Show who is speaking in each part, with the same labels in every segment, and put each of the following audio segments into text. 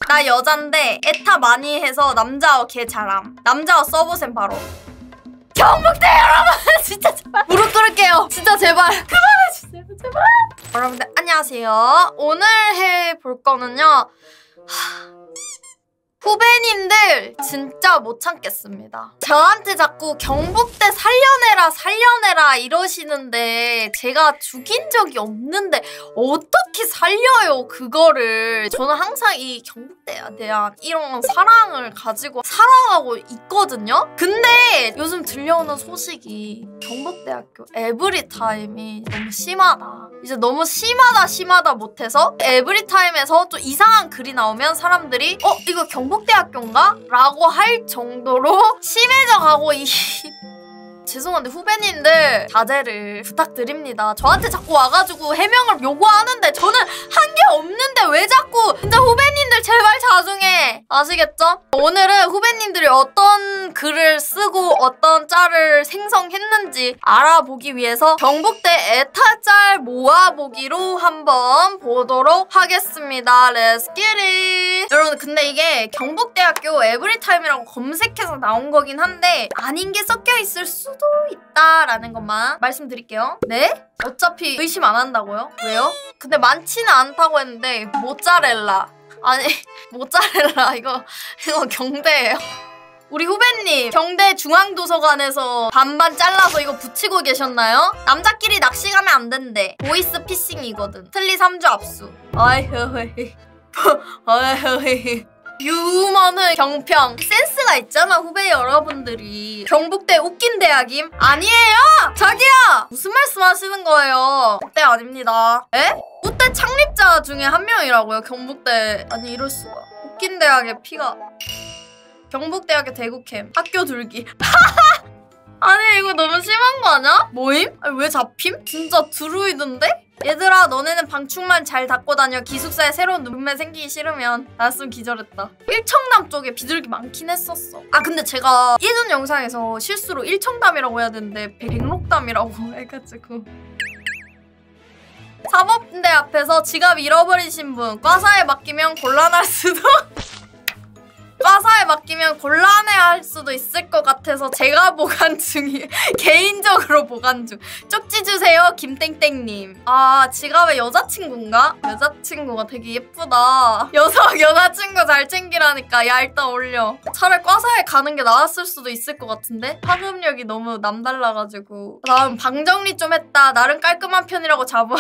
Speaker 1: 나 여잔데 에타 많이 해서 남자어 개 잘함. 남자어 써보셈 바로. 경북대 여러분! 진짜 제발 무릎 꿇을게요. 진짜 제발 그만해주세요. 제발. 여러분들 안녕하세요. 오늘 해볼 거는요. 후배님들 진짜 못 참겠습니다. 저한테 자꾸 경북대 살려내라 이러시는데 제가 죽인 적이 없는데 어떻게 살려요 그거를. 저는 항상 이 경북대에 대한 이런 사랑을 가지고 살아가고 있거든요. 근데 요즘 들려오는 소식이 경북대학교 에브리타임이 너무 심하다. 이제 너무 심하다 못해서 에브리타임에서 좀 이상한 글이 나오면 사람들이 이거 경북대학교인가? 라고 할 정도로 심해져 가고 죄송한데 후배님들 자제를 부탁드립니다. 저한테 자꾸 와가지고 해명을 요구하는데 저는 한 게 없는데 왜 자꾸 진짜 후배님들 제발 자중해. 아시겠죠? 오늘은 후배님들이 어떤 글을 쓰고 어떤 짤을 생성했는지 알아보기 위해서 경북대 에타짤 모아보기로 한번 보도록 하겠습니다. Let's get it! 여러분 근데 이게 경북대학교 에브리타임이라고 검색해서 나온 거긴 한데 아닌 게 섞여 있을 수도 있다라는 것만 말씀드릴게요. 네? 어차피 의심 안 한다고요? 왜요? 근데 많지는 않다고 했는데 모짜렐라 아니 모짜렐라 이거 경대예요. 우리 후배님 경대 중앙도서관에서 반반 잘라서 이거 붙이고 계셨나요? 남자끼리 낚시 가면 안 된대. 보이스 피싱이거든. 틀리 3주 압수. 어이허이 어이허이 유머는 경평. 센스가 있잖아 후배 여러분들이. 경북대 웃긴 대학임? 아니에요! 자기야! 무슨 말씀 하시는 거예요? 그때 아닙니다. 에? 우대 창립자 중에 한 명이라고요 경북대. 아니 이럴 수가. 웃긴 대학의 피가. 경북대학의 대구캠 학교 둘기. 아니 이거 너무 심한 거 아니야? 모임? 아니, 왜 잡힘? 진짜 드루이던데? 얘들아 너네는 방충망 잘 닫고 다녀. 기숙사에 새로운 눈매 생기기 싫으면. 나였으면 기절했다. 일청담 쪽에 비둘기 많긴 했었어. 아 근데 제가 예전 영상에서 실수로 일청담이라고 해야 되는데 백록담이라고 해가지고. 사법대 앞에서 지갑 잃어버리신 분 과사에 맡기면 곤란할 수도 과사에 맡기면 곤란해할 수도 있을 것 같아서 제가 보관 중이에요. 개인적으로 보관 중. 쪽지 주세요 김땡땡님. 아 지갑에 여자친구인가? 여자친구가 되게 예쁘다. 여자친구 잘 챙기라니까. 야 일단 올려. 차라리 과사에 가는 게 나았을 수도 있을 것 같은데? 파급력이 너무 남달라가지고. 다음 방정리 좀 했다. 나름 깔끔한 편이라고 잡아.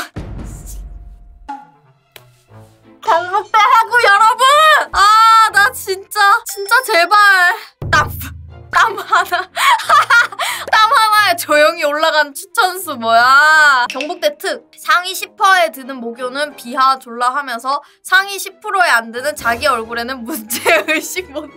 Speaker 1: 경북대 하고 여러분! 아 나 진짜 제발 땀 하나 땀 하나에 조용히 올라간 추천수 뭐야. 경북대 특 상위 10%에 드는 모교는 비하 졸라 하면서 상위 10%에 안 드는 자기 얼굴에는 문제의식 못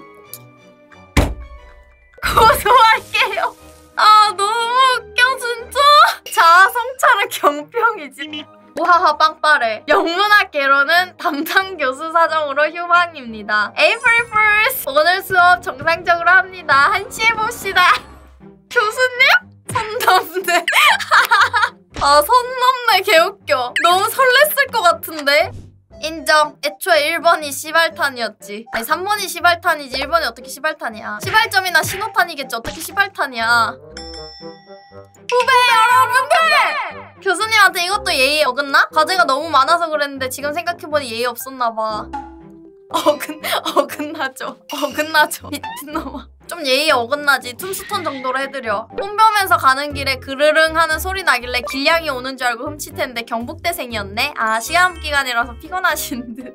Speaker 1: 고소할게요. 아 너무 웃겨 진짜. 자 성찰은 경평이지. 우하하 빵빠레. 영문학개론은 담당 교수 사정으로 휴방입니다. April 1st 오늘 수업 정상적으로 합니다. 1시에 봅시다. 교수님? 선 넘네. 아 선 넘네 개웃겨. 너무 설렜을 것 같은데? 인정. 애초에 1번이 시발탄이었지. 아니 3번이 시발탄이지 1번이 어떻게 시발탄이야. 시발점이나 신호탄이겠지. 어떻게 시발탄이야. 후배 여러분들! 교수님한테 이것도 예의 어긋나? 과제가 너무 많아서 그랬는데 지금 생각해보니 예의 없었나봐. 어긋나죠. 미친놈아. 좀 예의 어긋나지. 툼스톤 정도로 해드려. 홈벼면서 가는 길에 그르릉 하는 소리 나길래 길냥이 오는 줄 알고 훔칠텐데 경북대생이었네? 아 시험 기간이라서 피곤하신 듯.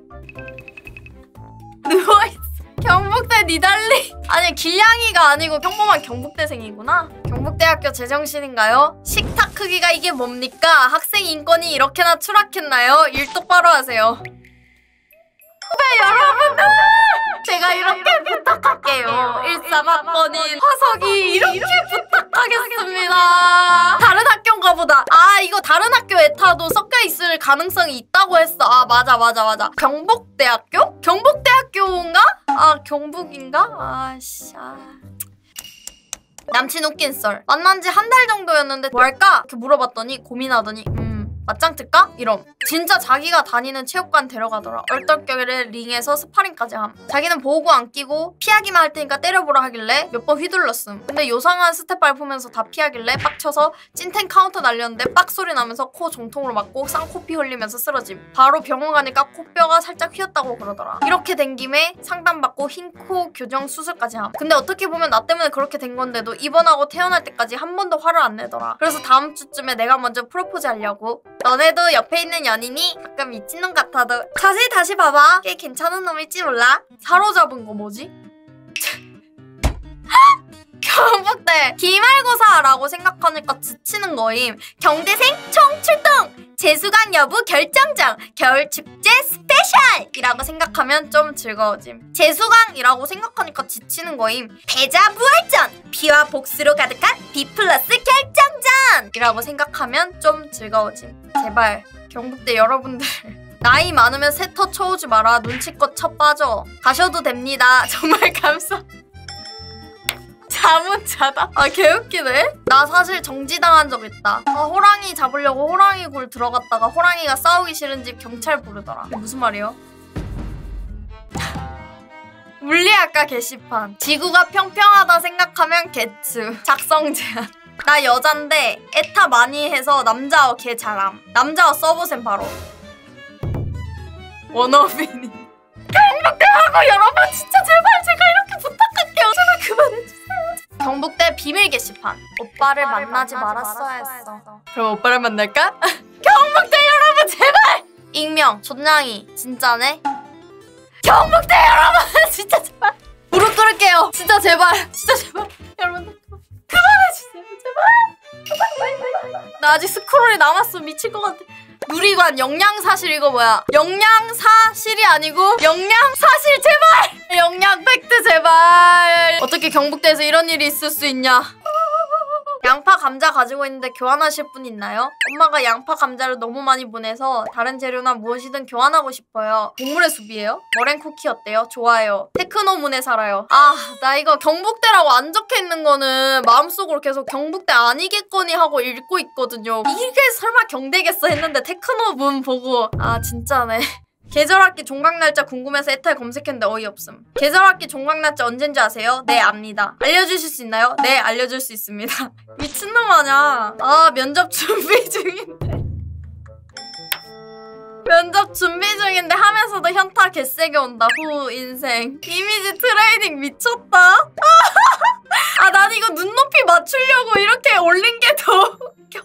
Speaker 1: 누워있어. 경북대 니달리. 아니 길냥이가 아니고 평범한 경북대생이구나. 경북대학교 제정신인가요? 식탁 크기가 이게 뭡니까? 학생 인권이 이렇게나 추락했나요? 일 똑바로 하세요. 후배 여러분들! 제가 이렇게 부탁할게요. 13학번인 화석이 이렇게 부탁하겠습니다. 다른 학교인가 보다. 아 이거 다른 학교 에타도 섞여있을 가능성이 있다고 했어. 아 맞아. 경북대학교? 경북대학교인가? 아 경북인가? 아씨 남친 웃긴 썰. 만난 지 한 달 정도였는데 뭐 할까? 이렇게 물어봤더니 고민하더니 맞짱 틀까? 이럼 진짜 자기가 다니는 체육관 데려가더라. 얼떨결에 링에서 스파링까지 함. 자기는 보호구 안 끼고 피하기만 할 테니까 때려보라 하길래 몇 번 휘둘렀음. 근데 요상한 스텝 밟으면서 다 피하길래 빡쳐서 찐텐 카운터 날렸는데 빡 소리 나면서 코 정통으로 맞고 쌍코피 흘리면서 쓰러짐. 바로 병원 가니까 코뼈가 살짝 휘었다고 그러더라. 이렇게 된 김에 상담받고 흰 코 교정 수술까지 함. 근데 어떻게 보면 나 때문에 그렇게 된 건데도 입원하고 퇴원할 때까지 한 번도 화를 안 내더라. 그래서 다음 주쯤에 내가 먼저 프로포즈 하려고. 너네도 옆에 있는 연인이 가끔 미친놈 같아도 자세히 다시 봐봐. 꽤 괜찮은 놈일지 몰라. 사로잡은 거 뭐지? 경북대 기말고사라고 생각하니까 지치는 거임. 경대생 총출동! 재수강 여부 결정장! 겨울축제 스페셜이라고 생각하면 좀 즐거워짐. 재수강이라고 생각하니까 지치는 거임. 패자부활전! 피와 복수로 가득한 B+ 결정전이라고 생각하면 좀 즐거워짐. 제발 경북대 여러분들 나이 많으면 새터 쳐오지 마라. 눈치껏 쳐 빠져. 가셔도 됩니다. 정말 감사. 잠은 자다. 아 개웃기네. 나 사실 정지당한 적 있다. 호랑이 잡으려고 호랑이 굴 들어갔다가 호랑이가 싸우기 싫은지 경찰 부르더라. 이게 무슨 말이에요? 물리학과 게시판. 지구가 평평하다 생각하면 개츠. 작성 제한. 나 여잔데 에타 많이 해서 남자어 개 잘함. 남자어 써보셈 바로. 원어민이. 경북대하고 여러분 진짜 제발 제가 이렇게 부탁할게요. 제발 그만해주세요. 경북대 비밀 게시판. 오빠를 만나지 말았어야 했어. 그럼 오빠를 만날까? 경북대 여러분 제발! 익명 존냥이 진짜네? 경북대 여러분 진짜 제발 무릎 꿇을게요. 진짜 제발 진짜 제발 여러분 그만해주세요 제발. 나 아직 스크롤이 남았어. 미칠 것 같아. 누리관 영양사실 이거 뭐야? 영양사실이 아니고 영양사실 제발! 영양 팩트 제발! 어떻게 경북대에서 이런 일이 있을 수 있냐? 양파 감자 가지고 있는데 교환하실 분 있나요? 엄마가 양파 감자를 너무 많이 보내서 다른 재료나 무엇이든 교환하고 싶어요. 동물의 숲이에요? 머랭 쿠키 어때요? 좋아요. 테크노문에 살아요. 아, 나 이거 경북대라고 안 적혀있는 거는 마음속으로 계속 경북대 아니겠거니 하고 읽고 있거든요. 이게 설마 경대겠어 했는데 테크노문 보고 아 진짜네. 계절학기 종강날짜 궁금해서 에타에 검색했는데 어이없음. 계절학기 종강날짜 언젠지 아세요? 네 압니다. 알려주실 수 있나요? 네 알려줄 수 있습니다. 미친놈 아냐. 아 면접 준비 중인데 면접 준비 중인데 하면서도 현타 개세게 온다. 후 인생. 이미지 트레이닝 미쳤다. 아 난 이거 눈높이 맞추려고 이렇게 올린 게 더 웃겨.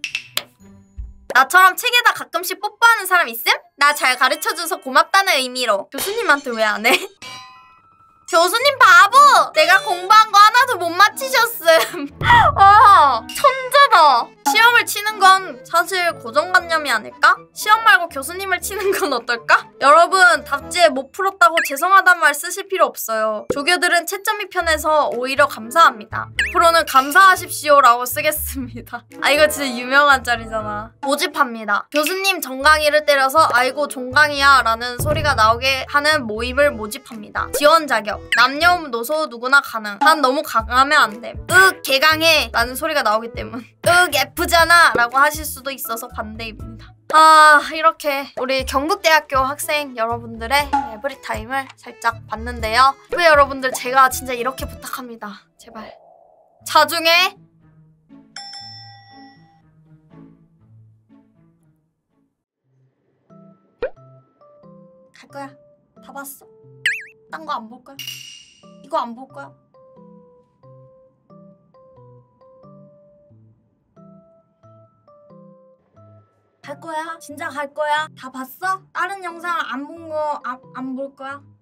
Speaker 1: 나처럼 책에다 가끔씩 뽀뽀하는 사람 있음? 나 잘 가르쳐줘서 고맙다는 의미로. 교수님한테 왜 안 해? 교수님 바보! 내가 공부한 거 하나도 못 맞히셨음. 천재다. 시험을 치는 건 사실 고정관념이 아닐까? 시험 말고 교수님을 치는 건 어떨까? 여러분 답지에 못 풀었다고 죄송하단 말 쓰실 필요 없어요. 조교들은 채점이 편해서 오히려 감사합니다. 앞으로는 감사하십시오 라고 쓰겠습니다. 아 이거 진짜 유명한 짤이잖아. 모집합니다. 교수님 정강이를 때려서 아이고 종강이야 라는 소리가 나오게 하는 모임을 모집합니다. 지원 자격. 남녀노소 누구나 가능. 난 너무 강하면 안 돼. 개강해 라는 소리가 나오기 때문. F잖아 라고 하실 수도 있어서 반대입니다. 아 이렇게 우리 경북대학교 학생 여러분들의 에브리타임을 살짝 봤는데요. 왜 여러분들 제가 진짜 이렇게 부탁합니다. 제발 자중해. 갈 거야. 다 봤어. 딴 거 안 볼 거야. 이거 안 볼 거야. 갈 거야. 진짜 갈 거야. 다 봤어? 다른 영상 안 본 거 안 볼 거야.